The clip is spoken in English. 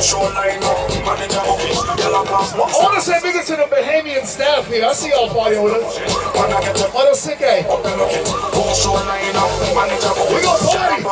I want to say bigger to the Bahamian staff here. I see y'all partying with us. What else sick, eh? We gon' party.